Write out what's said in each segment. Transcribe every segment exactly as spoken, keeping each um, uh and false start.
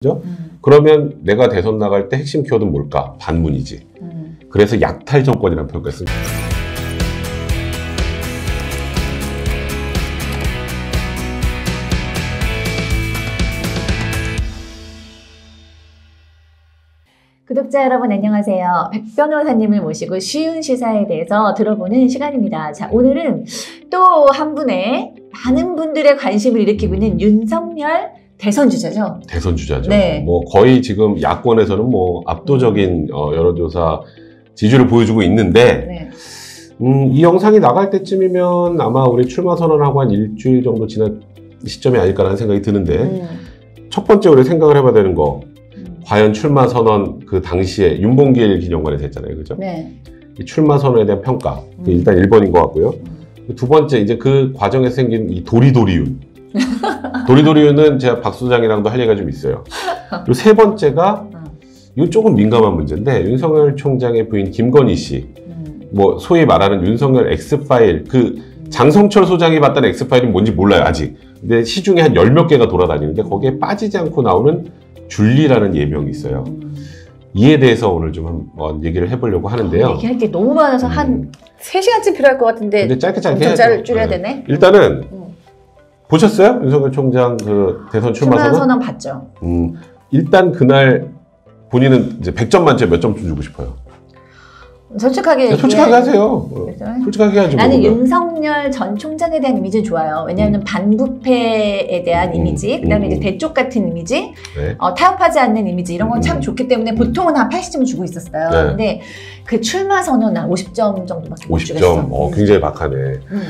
그죠? 음. 그러면 내가 대선 나갈 때 핵심 키워드는 뭘까? 반문이지. 음. 그래서 약탈 정권이라는 표현을 씁니다. 구독자 여러분 안녕하세요. 백 변호사님을 모시고 쉬운 시사에 대해서 들어보는 시간입니다. 자, 오늘은 또 한 분의 많은 분들의 관심을 일으키고 있는 윤석열 대선 주자죠. 대선 주자죠. 네. 뭐 거의 지금 야권에서는 뭐 압도적인 어, 여론조사 지지를 보여주고 있는데 네. 음, 이 영상이 나갈 때쯤이면 아마 우리 출마 선언하고 한 일주일 정도 지난 시점이 아닐까라는 생각이 드는데 음. 첫 번째 우리 생각을 해봐야 되는 거 과연 출마 선언 그 당시에 윤봉길 기념관에서 했잖아요. 그죠? 네. 이 출마 선언에 대한 평가. 음. 일단 일 번인 것 같고요. 음. 두 번째, 이제 그 과정에서 생긴 이 도리도리윤. 도리도리윤은 제가 박 소장이랑도 할 얘기가 좀 있어요. 그리고 세 번째가, 이건 조금 민감한 문제인데, 윤석열 총장의 부인 김건희 씨. 음. 뭐, 소위 말하는 윤석열 X파일, 그 장성철 소장이 봤던 X파일은 뭔지 몰라요, 아직. 근데 시중에 한 열 몇 개가 돌아다니는데, 거기에 빠지지 않고 나오는 줄리라는 예명이 있어요. 음. 이에 대해서 오늘 좀 한번 얘기를 해보려고 하는데요. 아, 얘기할 게 너무 많아서 음. 한 세 시간쯤 필요할 것 같은데 근데 짧게 짧게 엄청 해야죠. 잘 줄여야 네. 되네. 일단은 음. 보셨어요? 윤석열 총장 그 대선 출마 출마 선언? 선언 봤죠. 음, 일단 그날 본인은 이제 백 점 만점에 몇 점 주고 싶어요? 솔직하게 솔직하게 얘기해. 하세요. 어, 솔직하게 해야지. 나는 뭐, 윤석열 전 총장에 대한 이미지는 좋아요. 왜냐하면 음. 반부패에 대한 음. 이미지, 그다음에 음. 이제 대쪽 같은 이미지, 네. 어, 타협하지 않는 이미지 이런 건 참 음. 좋기 때문에 보통은 한 팔십 점을 주고 있었어요. 네. 근데 그 출마 선언은 한 오십 점 정도밖에 못 오십 주겠어. 점. 어, 음. 굉장히 박하네. 음.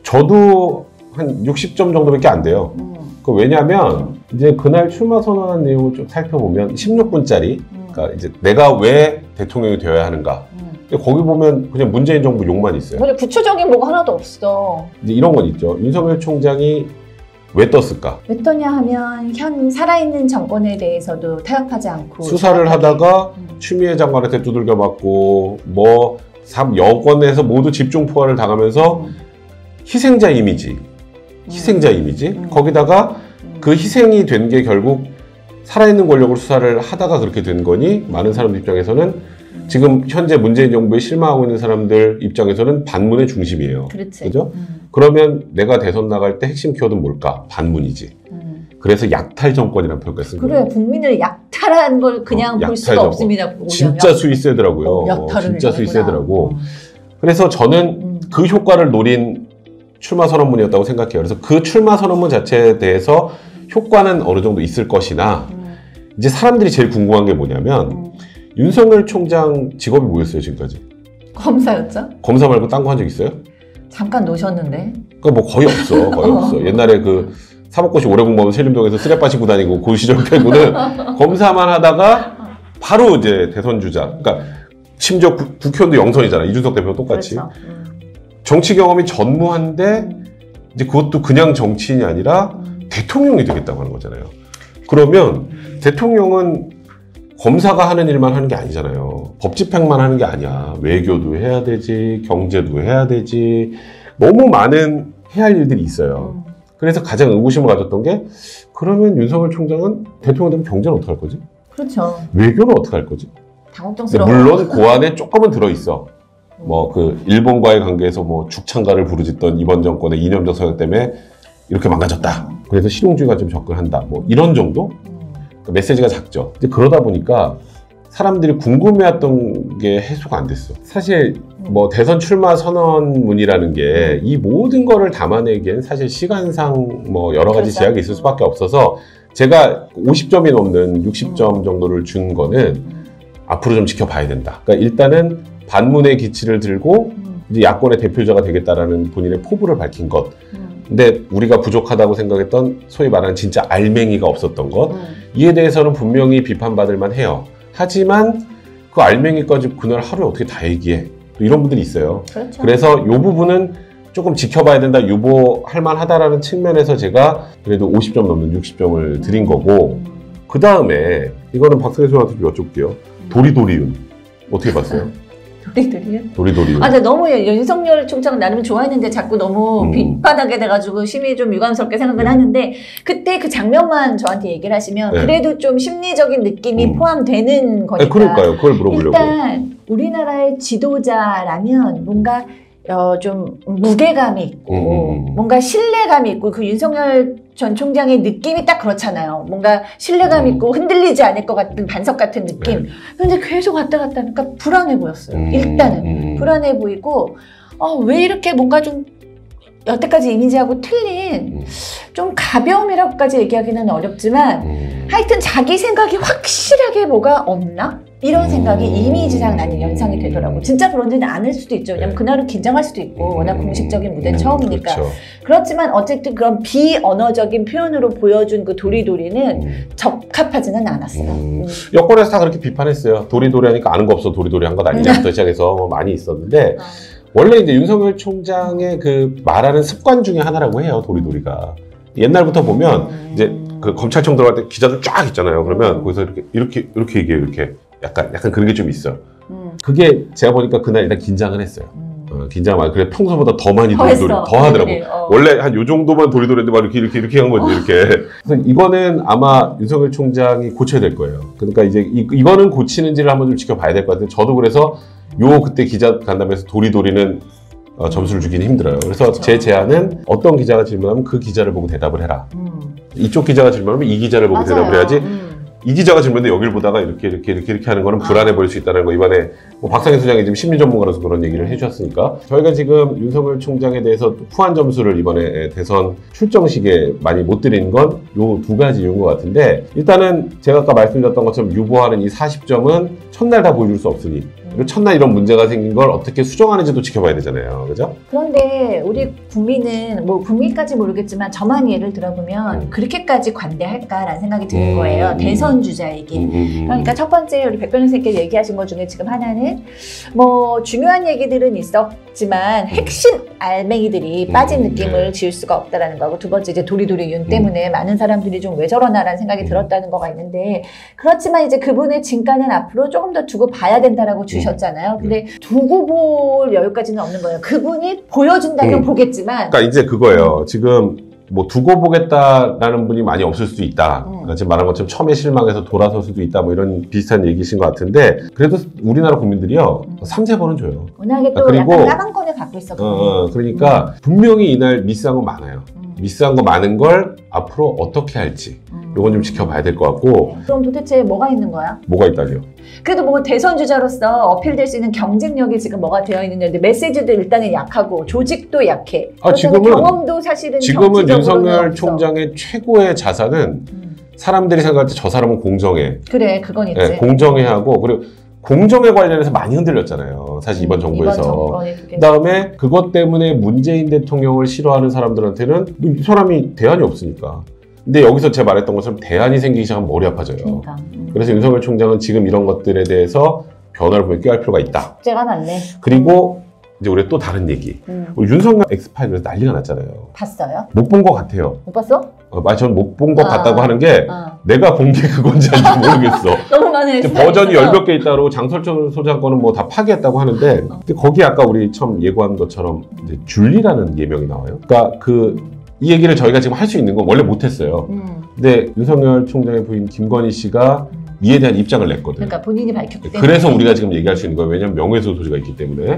저도 한 육십 점 정도밖에 안 돼요. 음. 그 왜냐하면 이제 그날 출마 선언한 내용을 좀 살펴보면 십육 분짜리. 음. 그러니까 이제 내가 왜 대통령이 되어야 하는가. 음. 근데 거기 보면 그냥 문재인 정부 욕만 있어요. 근데 구체적인 뭐가 하나도 없어. 이제 이런 건 있죠. 윤석열 총장이 왜 떴을까? 왜 떠냐 하면 현 살아있는 정권에 대해서도 타협하지 않고 수사를 정확하게. 하다가 음. 추미애 장관한테 두들겨 맞고 뭐 삼 여권에서 모두 집중 포화를 당하면서 음. 희생자 이미지, 희생자 이미지 음. 거기다가 음. 그 희생이 된 게 결국 살아있는 권력을 수사를 하다가 그렇게 된 거니 많은 사람들 입장에서는 음. 지금 현재 문재인 정부에 실망하고 있는 사람들 입장에서는 반문의 중심이에요. 그렇지. 그죠? 음. 그러면 내가 대선 나갈 때 핵심 키워드는 뭘까? 반문이지. 음. 그래서 약탈 정권이라는 표현을 쓴 거예요. 그래, 국민을 약탈한 걸 그냥 어, 볼 약탈 수가 정권. 없습니다. 오히려 진짜 약- 수위 세더라고요. 어, 약탈을 진짜 수위 하는구나. 세더라고. 음. 그래서 저는 음. 그 효과를 노린 출마 선언문이었다고 생각해요. 그래서 그 출마 선언문 자체에 대해서 효과는 어느 정도 있을 것이나 음. 이제 사람들이 제일 궁금한 게 뭐냐면 음. 윤석열 총장 직업이 뭐였어요 지금까지? 검사였죠? 검사 말고 딴 거 한 적 있어요? 잠깐 노셨는데. 그러니까 뭐 거의 없어. 거의 없어. 옛날에 그 사법고시 오래 공부하면 세림동에서 쓰레빠 신고 다니고 그 시절 빼고는 검사만 하다가 바로 이제 대선 주자. 그러니까 심지어 국, 국회의원도 영선이잖아. 이준석 대표도 똑같이. 그렇죠. 음. 정치 경험이 전무한데 음. 이제 그것도 그냥 정치인이 아니라 음. 대통령이 되겠다고 하는 거잖아요. 그러면 대통령은 검사가 하는 일만 하는 게 아니잖아요. 법 집행만 하는 게 아니야. 외교도 해야 되지, 경제도 해야 되지. 너무 많은 해야 할 일들이 있어요. 음. 그래서 가장 의구심을 가졌던 게 그러면 윤석열 총장은 대통령 되면 경제는 어떻게 할 거지? 그렇죠. 외교는 어떻게 할 거지? 근데 당혹스러워. 물론 그 안에 조금은 들어있어. 뭐 그 일본과의 관계에서 뭐 죽창가를 부르짖던 이번 정권의 이념적 성향 때문에 이렇게 망가졌다. 그래서 실용주의가 좀 접근한다. 뭐 이런 정도? 음. 그러니까 메시지가 작죠. 근데 그러다 보니까 사람들이 궁금해했던 게 해소가 안 됐어. 사실 뭐 대선 출마 선언문이라는 게 이 모든 거를 담아내기엔 사실 시간상 뭐 여러 가지 그렇죠. 제약이 있을 수밖에 없어서 제가 오십 점이 넘는 육십 점 정도를 준 거는 음. 앞으로 좀 지켜봐야 된다. 그러니까 일단은 반문의 기치를 들고 음. 이제 야권의 대표자가 되겠다라는 본인의 포부를 밝힌 것. 음. 근데 우리가 부족하다고 생각했던 소위 말하는 진짜 알맹이가 없었던 것. 음. 이에 대해서는 분명히 비판받을 만해요. 하지만 그 알맹이까지 그날 하루에 어떻게 다 얘기해. 또 이런 분들이 있어요. 그렇죠. 그래서 이 부분은 조금 지켜봐야 된다, 유보할 만하다라는 측면에서 제가 그래도 오십 점 넘는 육십 점을 드린 거고, 음. 그 다음에 이거는 박승혜 선생님한테 좀 여쭤볼게요. 도리도리윤 어떻게 봤어요? 도리도리요? 도리도리. 아, 나 너무 윤석열 총장 나름 좋아했는데 자꾸 너무 음. 빗바닥에 돼가지고 심히 좀 유감스럽게 생각은 음. 하는데 그때 그 장면만 저한테 얘기를 하시면 네. 그래도 좀 심리적인 느낌이 음. 포함되는 거니까. 네, 그러니까요. 그걸 물어보려고. 일단 우리나라의 지도자라면 뭔가 어, 좀 무게감이 있고 음, 음. 뭔가 신뢰감이 있고 그 윤석열 전 총장의 느낌이 딱 그렇잖아요. 뭔가 신뢰감 음. 있고 흔들리지 않을 것 같은 반석 같은 느낌. 네. 근데 계속 왔다 갔다 하니까 불안해 보였어요. 음, 일단은 음. 불안해 보이고 어, 왜 이렇게 뭔가 좀 여태까지 이미지하고 틀린 음. 좀 가벼움이라고까지 얘기하기는 어렵지만 음. 하여튼 자기 생각이 확실하게 뭐가 없나? 이런 생각이 음. 이미지상 나는 연상이 되더라고. 진짜 그런지는 않을 수도 있죠. 왜냐면 네. 그날은 긴장할 수도 있고 워낙 공식적인 무대 음, 처음이니까. 그렇죠. 그렇지만 어쨌든 그런 비언어적인 표현으로 보여준 그 도리도리는 음. 적합하지는 않았어. 음. 음. 여권에서 다 그렇게 비판했어요. 도리도리 하니까 아는 거 없어 도리도리 한 것 아니냐부터 시작해서 뭐 많이 있었는데 원래 이제 윤석열 총장의 그 말하는 습관 중에 하나라고 해요. 도리도리가. 옛날부터 보면 음. 이제 그 검찰청 들어갈 때 기자들 쫙 있잖아요. 그러면 음. 거기서 이렇게 이렇게 이렇게 얘기해 이렇게 약간 약간 그런 게 좀 있어. 음. 그게 제가 보니까 그날 일단 긴장을 했어요. 음. 어, 긴장 많이 그래 평소보다 더 많이 더 도리도리 했어. 더 하더라고. 도리도리. 어. 원래 한 요 정도만 도리도리인데 막 이렇게 이렇게 이렇게 한 거지 이렇게. 그래서 이거는 아마 윤석열 총장이 고쳐야 될 거예요. 그러니까 이제 이, 이거는 고치는지를 한번 좀 지켜봐야 될 것 같아요. 저도 그래서 요 그때 기자 간담회에서 도리도리는 어, 점수를 주기는 힘들어요. 그래서 그렇죠. 제 제안은 어떤 기자가 질문하면 그 기자를 보고 대답을 해라. 음. 이쪽 기자가 질문하면 이 기자를 보고 맞아요. 대답을 해야지. 음. 이 기자가 질문했는데 여기를 보다가 이렇게 이렇게 이렇게 이렇게 하는 거는 불안해 보일 수 있다는 거 이번에 뭐 박상현 소장이 지금 심리 전문가로서 그런 얘기를 해주셨으니까 저희가 지금 윤석열 총장에 대해서 후한 점수를 이번에 대선 출정식에 많이 못 드린 건 요 두 가지 이유인 것 같은데 일단은 제가 아까 말씀드렸던 것처럼 유보하는 이 사십 점은 첫날 다 보여줄 수 없으니 그리고 첫날 이런 문제가 생긴 걸 어떻게 수정하는지도 지켜봐야 되잖아요. 그죠? 그런데 우리 국민은 뭐 국민까지 모르겠지만 저만 예를 들어보면 음. 그렇게까지 관대할까라는 생각이 드는 음, 거예요. 음. 대선 주자에게. 음, 음, 음. 그러니까 첫 번째 우리 백변 선생님께서 얘기하신 것 중에 지금 하나는 뭐 중요한 얘기들은 있었지만 핵심 알맹이들이 음, 빠진 느낌을 네. 지울 수가 없다라는 거고 두 번째 이제 도리도리 윤 때문에 많은 사람들이 좀 왜 저러나라는 생각이 음. 들었다는 거가 있는데 그렇지만 이제 그분의 진가는 앞으로 조금 더 두고 봐야 된다라고 주셨잖아요. 근데 두고 볼 여유까지는 없는 거예요. 그분이 보여준다면 음. 보겠지만 그러니까 이제 그거예요. 지금 뭐 두고 보겠다라는 분이 많이 없을 수도 있다. 음. 그러니까 지금 말한 것처럼 처음에 실망해서 돌아설 수도 있다. 뭐 이런 비슷한 얘기신 것 같은데 그래도 우리나라 국민들이요 음. 삼 세 번은 줘요. 워낙에 또 아, 그리고- 약간 까방권을 갖고 있어. 어, 어, 그러니까 분명히 이날 미스한 거 많아요. 음. 미스한 거 많은 걸 앞으로 어떻게 할지 음. 이건 좀 지켜봐야 될 것 같고 그럼 도대체 뭐가 있는 거야? 뭐가 있다뇨? 그래도 뭐 대선 주자로서 어필될 수 있는 경쟁력이 지금 뭐가 되어 있는데 메시지도 일단은 약하고 조직도 약해. 아, 그렇다면 지금은- 경험도 사실은 지금은 정치적으로는 윤석열 없어. 총장의 최고의 자산은 음. 사람들이 생각할 때 저 사람은 공정해. 그래 그건 있지. 네, 공정해 하고 그리고 공정에 관련해서 많이 흔들렸잖아요. 사실 이번 정부에서. 이번 정권이 그게 그다음에 그것 때문에 문재인 대통령을 싫어하는 사람들한테는 뭐이 사람이 대안이 없으니까. 근데 여기서 제가 말했던 것처럼 대안이 생기기 시작하면 머리 아파져요. 그러니까. 음. 그래서 윤석열 총장은 지금 이런 것들에 대해서 변화를 보면 꾀할 필요가 있다. 숙제가 많네. 그리고 이제 우리 또 다른 얘기. 음. 우리 윤석열 엑스파일에서 난리가 났잖아요. 봤어요? 못 본 것 같아요. 못 봤어? 어, 아, 저는 못 본 것 아. 같다고 하는 게 어. 내가 본 게 그건지 아닌지 모르겠어. 너무 많은 이제 버전이 열 몇 개 있다 그러고 장설천 소장 거는 뭐 다 파기했다고 하는데 근데 거기 아까 우리 처음 예고한 것처럼 이제 줄리라는 예명이 나와요. 그러니까 그 이 얘기를 저희가 지금 할 수 있는 건 원래 못했어요. 음. 근데 윤석열 총장의 부인 김건희 씨가 이에 대한 입장을 냈거든. 그러니까 본인이 밝혔기 때문에. 그래서 우리가 지금 얘기할 수 있는 거예요. 왜냐하면 명예훼손 소지가 있기 때문에. 음.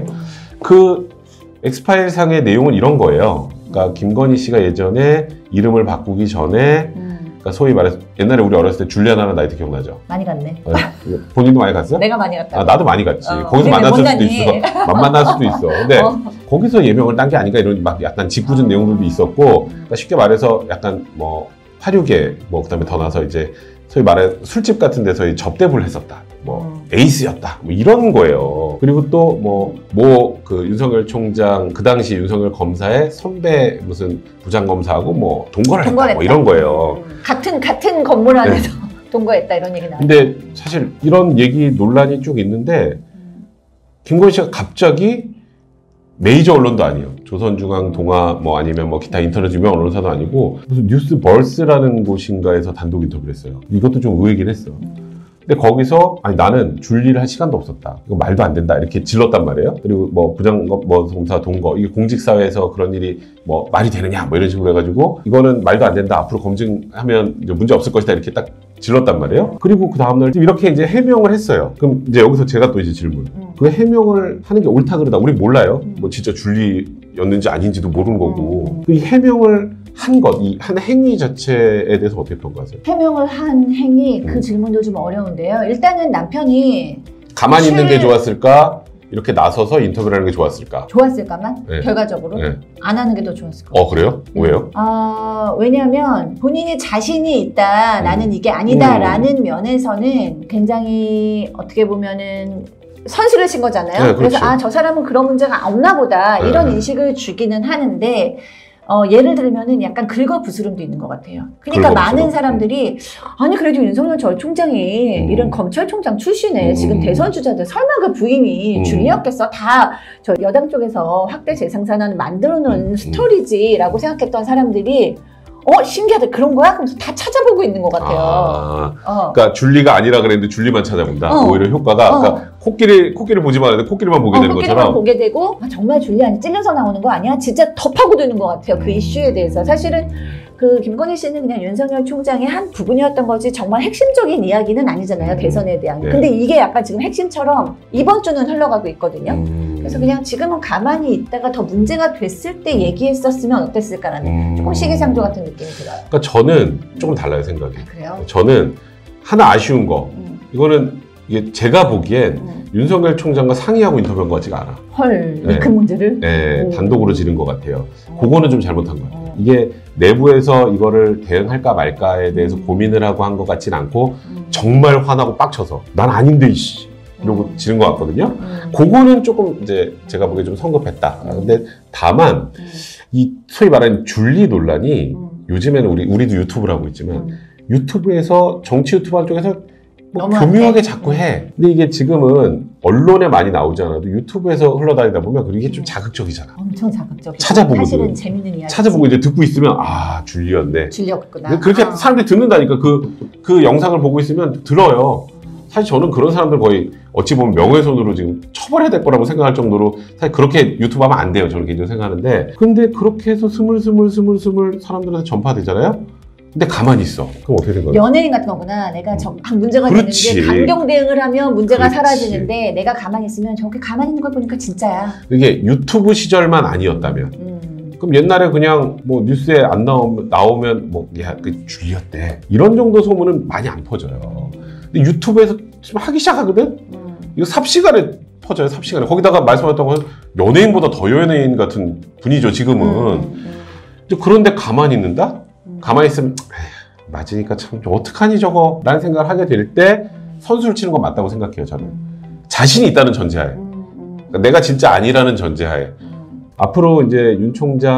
그 엑스파일 상의 내용은 이런 거예요. 그러니까 김건희 씨가 예전에 이름을 바꾸기 전에 음. 그러니까 소위 말해서 옛날에 우리 어렸을 때 줄리아나는 나이트 기억나죠? 많이 갔네. 어, 본인도 많이 갔어? 내가 많이 갔다. 아, 나도 많이 갔지. 어, 거기서 우리는 만났을 수도 못났니? 있어. 만 만날 수도 있어. 근데 어. 거기서 예명을 딴 게 아닌가 이런 막 약간 짓궂은 어. 내용들도 있었고 그러니까 쉽게 말해서 약간 뭐 파류계 뭐 그다음에 더 나서 이제 소위 말해 술집 같은 데서 접대부를 했었다. 뭐 음. 에이스였다. 뭐 이런 거예요. 그리고 또 뭐 뭐 그 윤석열 총장 그 당시 윤석열 검사의 선배 무슨 부장 검사하고 뭐 동거를 했다. 동거했다. 뭐 이런 거예요. 음. 같은 같은 건물 안에서 동거했다 이런 얘기 나와. 근데 사실 이런 얘기 논란이 쭉 있는데 김건희 씨가 갑자기 메이저 언론도 아니에요. 조선중앙, 동아, 뭐 아니면 뭐 기타 인터넷 유명 언론사도 아니고 무슨 뉴스 벌스라는 곳인가에서 단독 인터뷰를 했어요. 이것도 좀 의외긴 했어. 음. 근데 거기서 아니 나는 줄리를 할 시간도 없었다. 이거 말도 안 된다. 이렇게 질렀단 말이에요. 그리고 뭐 부장검, 뭐 검사, 동거 이게 공직사회에서 그런 일이 뭐 말이 되느냐 뭐 이런 식으로 해가지고 이거는 말도 안 된다. 앞으로 검증하면 이제 문제 없을 것이다. 이렇게 딱 질렀단 말이에요. 그리고 그 다음날 이렇게 이제 해명을 했어요. 그럼 이제 여기서 제가 또 이제 질문. 음. 그 해명을 하는 게 옳다 그러다. 우리 몰라요. 뭐 진짜 줄리였는지 아닌지도 모르는 거고. 음. 이 해명을 한 것, 이 한 행위 자체에 대해서 어떻게 평가하세요? 해명을 한 행위 그 음. 질문도 좀 어려운데요. 일단은 남편이 가만히 실- 있는 게 좋았을까? 이렇게 나서서 인터뷰를 하는 게 좋았을까? 좋았을까만 네. 결과적으로 네. 안 하는 게 더 좋았을 것 같아요. 어, 그래요? 왜요? 아, 왜냐하면 본인이 자신이 있다, 음. 나는 이게 아니다라는 면에서는 굉장히 어떻게 보면은 선수를 친 거잖아요. 네, 그래서 그렇지. 아, 저 사람은 그런 문제가 없나 보다 네. 이런 인식을 주기는 하는데 어, 예를 들면은 약간 긁어부스럼도 있는 것 같아요. 그러니까 긁어부스럼. 많은 사람들이 아니 그래도 윤석열 전 총장이 음. 이런 검찰총장 출신에 음. 지금 대선 주자들 설마 그 부인이 음. 줄리였겠어? 다 저 여당 쪽에서 확대 재생산을 만들어 놓은 음. 스토리지라고 생각했던 사람들이 어 신기하다 그런 거야? 그러면서 다 찾아보고 있는 것 같아요. 아, 어. 그러니까 줄리가 아니라 그랬는데 줄리만 찾아본다. 어. 오히려 효과가 어. 그러니까 코끼리 코끼리 보지 말았는데 코끼리만 보게 어, 되는 코끼리만 것처럼. 보게 되고 아, 정말 줄리안이 찔려서 나오는 거 아니야? 진짜 더 파고드는 것 같아요. 그 음. 이슈에 대해서. 사실은 그 김건희 씨는 그냥 윤석열 총장의 한 부분이었던 거지 정말 핵심적인 이야기는 아니잖아요. 음. 대선에 대한. 네. 근데 이게 약간 지금 핵심처럼 이번 주는 흘러가고 있거든요. 음. 그래서 그냥 지금은 가만히 있다가 더 문제가 됐을 때 얘기했었으면 어땠을까라는 음. 조금 시기상조 같은 느낌이 들어요. 그러니까 저는 조금 달라요 생각이. 아, 그래요? 저는 하나 아쉬운 거. 음. 이거는 이게 제가 보기엔 음. 윤석열 총장과 상의하고 인터뷰한 것 같지가 않아. 헐, 네. 이 큰 문제를? 네, 음. 단독으로 지른 것 같아요. 어. 그거는 좀 잘못한 것 같아요. 어. 이게 내부에서 이거를 대응할까 말까에 대해서 음. 고민을 하고 한 것 같진 않고 음. 정말 화나고 빡쳐서 난 아닌데 이씨 이러고 음. 지른 것 같거든요. 음. 그거는 조금 이제 제가 보기에 좀 성급했다. 음. 근데 다만 음. 이 소위 말하는 줄리 논란이 음. 요즘에는 우리 우리도 유튜브를 하고 있지만 음. 유튜브에서 정치 유튜브 하는 쪽에서 뭐 너무 교묘하게 안 돼. 자꾸 해. 근데 이게 지금은 언론에 많이 나오지 않아도 유튜브에서 흘러다니다 보면 그게 좀 음. 자극적이잖아. 엄청 자극적이죠. 찾아보거든. 사실은 재밌는 이야기. 찾아보고 이제 듣고 있으면 아 줄리였네. 줄렸구나. 그렇게 아. 사람들이 듣는다니까 그, 그 영상을 보고 있으면 들어요. 사실 저는 그런 사람들 거의 어찌 보면 명예훼손으로 지금 처벌해야 될 거라고 생각할 정도로 사실 그렇게 유튜브 하면 안 돼요. 저는 개인적으로 생각하는데. 근데 그렇게 해서 스물스물 스물스물 사람들한테 전파되잖아요. 근데 가만히 있어. 그럼 어떻게 된 거야? 연예인 같은 거구나. 내가 저, 아, 문제가 그렇지. 되는데 강경 대응을 하면 문제가 그렇지. 사라지는데 내가 가만히 있으면 저렇게 가만히 있는 걸 보니까 진짜야. 이게 유튜브 시절만 아니었다면 음. 그럼 옛날에 그냥 뭐 뉴스에 안 나오면, 나오면 뭐, 야, 그 줄리였대. 이런 정도 소문은 많이 안 퍼져요. 근데 유튜브에서 지금 하기 시작하거든? 음. 이거 삽시간에 퍼져요, 삽시간에. 거기다가 말씀하셨던 건 연예인보다 더 연예인 같은 분이죠, 지금은. 음. 음. 근데 그런데 가만히 있는다? 음. 가만히 있으면, 에휴, 맞으니까 참, 어떡하니 저거? 라는 생각을 하게 될 때 선수를 치는 건 맞다고 생각해요, 저는. 음. 자신이 있다는 전제하에. 음. 음. 그러니까 내가 진짜 아니라는 전제하에. 음. 앞으로 이제 윤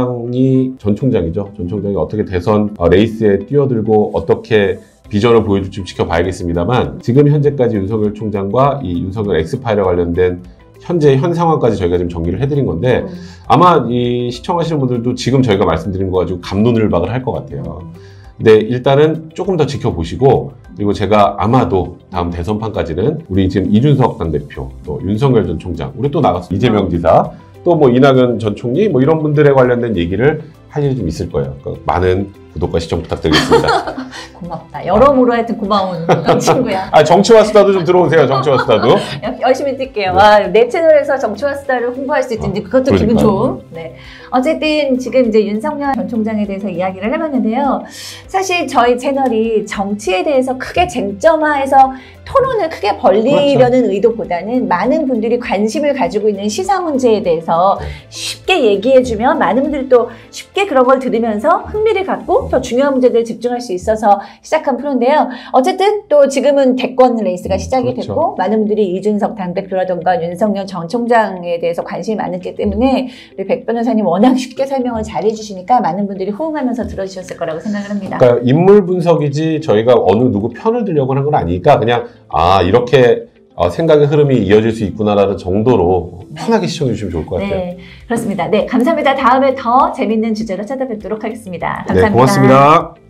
총장이, 전 총장이죠. 전 총장이 어떻게 대선 어, 레이스에 뛰어들고 어떻게 비전을 보여줄지 좀 지켜봐야겠습니다만 지금 현재까지 윤석열 총장과 이 윤석열 엑스파일에 관련된 현재 현 상황까지 저희가 지금 정리를 해드린 건데 음. 아마 이 시청하시는 분들도 지금 저희가 말씀드린 거 가지고 갑론을박을 할 것 같아요. 근데 일단은 조금 더 지켜보시고 그리고 제가 아마도 다음 대선판까지는 우리 지금 이준석 당대표 또 윤석열 전 총장 우리 또 나갔어 이재명 지사 또 뭐 이낙연 전 총리 뭐 이런 분들에 관련된 얘기를 할 일이 좀 있을 거예요. 그러니까 많은 구독과 시청 부탁드리겠습니다. 고맙다. 여러모로 하여튼 고마운 친구야. 아 정치와 스타도 좀 들어오세요. 정치와 스타도. 열심히 뛸게요. 네. 와, 내 채널에서 정치와 스타를 홍보할 수 있든지 그것도 기분 그러니까요. 좋음. 네. 어쨌든 지금 이제 윤석열 전 총장에 대해서 이야기를 해봤는데요. 사실 저희 채널이 정치에 대해서 크게 쟁점화해서 토론을 크게 벌리려는 그렇죠. 의도보다는 많은 분들이 관심을 가지고 있는 시사 문제에 대해서 네. 쉽게 얘기해주면 많은 분들이 또 쉽게 그런 걸 들으면서 흥미를 갖고 더 중요한 문제들을 집중할 수 있어서 시작한 프로인데요. 어쨌든 또 지금은 대권 레이스가 시작이 그렇죠. 됐고 많은 분들이 이준석 당대표라던가 윤석열 전 총장에 대해서 관심이 많았기 때문에 우리 백 변호사님 워낙 쉽게 설명을 잘 해주시니까 많은 분들이 호응하면서 들어주셨을 거라고 생각을 합니다. 그러니까 인물 분석이지 저희가 어느 누구 편을 들려고 하는 건 아니니까 그냥 아 이렇게 어, 생각의 흐름이 이어질 수 있구나라는 정도로 편하게 시청해 주시면 좋을 것 같아요. 네, 그렇습니다. 네, 감사합니다. 다음에 더 재밌는 주제로 찾아뵙도록 하겠습니다. 감사합니다. 네, 고맙습니다.